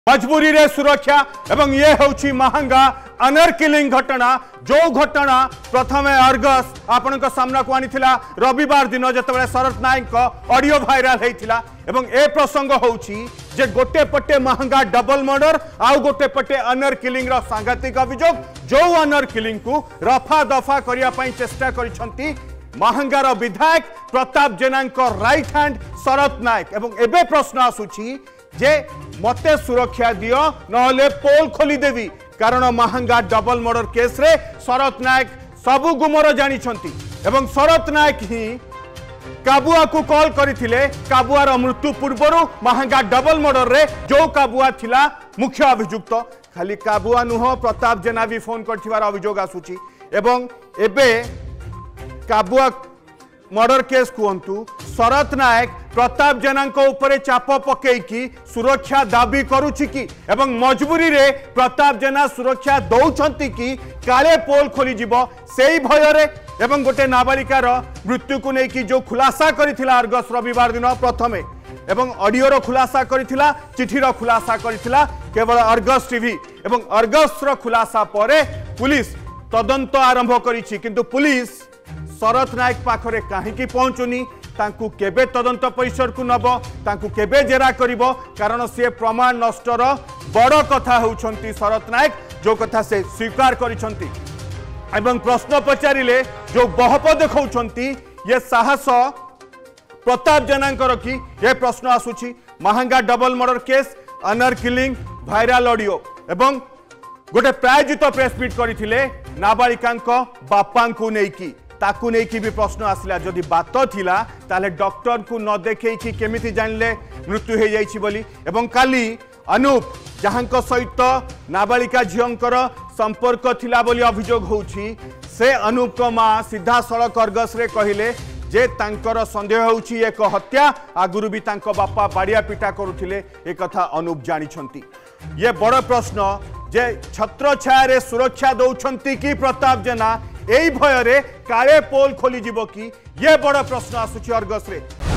मजबूरी रे सुरक्षा एवं ये होची महंगा अनर किलिंग घटना जो घटना प्रथम अर्गस आपण सामना को आनीथिला रविवार दिन जतबेले शरत नायक ऑडियो वायरल हेतिला एवं ए प्रसंग होची जे गोटे पटे महंगा डबल मर्डर आउ गोटे पटे अनर किलिंग रो सांघातिक अभियोग जो अनर किलिंग को रफा दफा करिया पई चेष्टा करिसंती महंगार विधायक प्रताप जेना राइट हैंड शरत नायक एवं एबे प्रश्न आसुची जे मते सुरक्षा दियो नहले पोल खोली देवी कारण महंगा डबल मर्डर केस रे शरत नायक सबु गुमर जानी छंती एवं शरत नायक ही काबुआ को कॉल करथिले काबुआर मृत्यु पूर्वर महंगा डबल मर्डर रे जो काबुआ थिला मुख्य अभियुक्त खाली काबुआ नुह प्रताप जेना भी फोन करथिवार अभियोग आसुची एवं एबे काबुआ मर्डर केस कहतु शरत नायक प्रताप जेना ऊपर चाप पकईकी सुरक्षा दाबी करुछि कि एवं मजबूरी रे प्रताप जेना सुरक्षा दौरान कि काले पोल खोली जीवो सेई भय रे एवं गोटे नाबालिकार मृत्यु को लेकिन जो खुलासा करिथिला अर्गस रविवार दिन प्रथमे एवं ऑडियो खुलासा करिथिला चिठीर खुलासा करिथिला केवल अर्गस टीवी एवं अर्गस रो खुलासा परे पुलिस तदंत आरंभ करिछि किंतु पुलिस शरत नायक पाखरे कहीं पहुंचुनी तांकु केबे तदंत परिसर को नब तांकु केबे जेरा करिवो कारण से प्रमाण नष्टर बड़ कथा होउछंती शरत नायक जो कथा से स्वीकार करिसंती एवं प्रश्न पचारिले जो बहप देखौछंती ये साहस प्रताप जेनांकर कि ये प्रश्न आसुची Mahanga double murder case honour killing viral audio एवं गोटे प्रायोजित प्रेस मीट करथिले नाबालिकांक बापांकु नेकी ताकू नहीं भी प्रश्न आसला जदि बात थिला ताले डॉक्टर को न देखे कि केमिति जानले मृत्यु हो जाइछि बोली एवं काली अनूप जहां सहित नाबालिका झींकर संपर्क थिला बोली अभियोग होउछि से अनूप को मां सीधा सड़क अर्गस रे कहिले जे तांकर संदेह होउछि एक हत्या आगुरु भी तांको बापा बाड़िया पिटा करुथिले ए कथा अनूप जानिछंती ये बड़ प्रश्न जे छत्र छाया सुरक्षा दौरान कि प्रताप जेना एई भय रे काले पोल खोली जीवो कि ये बड़ प्रश्न आसुछि अर्गस रे।